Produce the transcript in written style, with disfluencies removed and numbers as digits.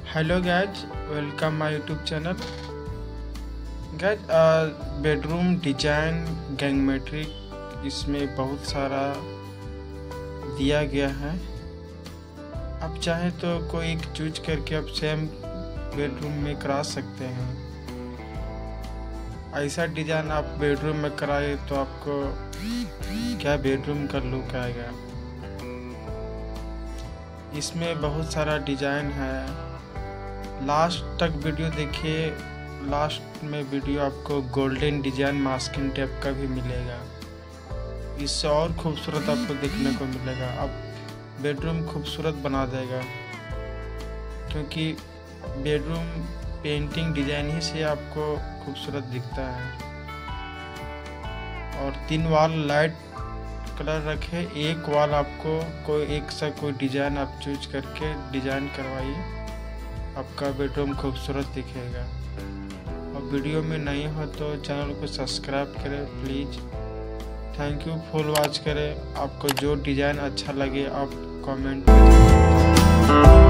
Hello guys, welcome my YouTube channel. Guys, bedroom design गैंगमेट्रिक इसमें बहुत सारा दिया गया है। आप चाहे तो कोई एक चूज करके आप सेम बेडरूम में करा सकते हैं। ऐसा डिजाइन आप बेडरूम में कराए तो आपको क्या बेडरूम का लुक आएगा। इसमें बहुत सारा डिजाइन है। लास्ट तक वीडियो देखिए। लास्ट में वीडियो आपको गोल्डन डिजाइन मास्किंग टेप का भी मिलेगा। इससे और खूबसूरत आपको देखने को मिलेगा। अब बेडरूम खूबसूरत बना देगा, क्योंकि बेडरूम पेंटिंग डिजाइन ही से आपको खूबसूरत दिखता है। और 3 वॉल लाइट कलर रखे, एक वॉल आपको कोई डिजाइन आप चूज करके डिजाइन करवाइए, आपका बेडरूम खूबसूरत दिखेगा। और वीडियो में नहीं हो तो चैनल को सब्सक्राइब करें please. Thank you, full watch करें। आपको जो डिज़ाइन अच्छा लगे आप कमेंट करें।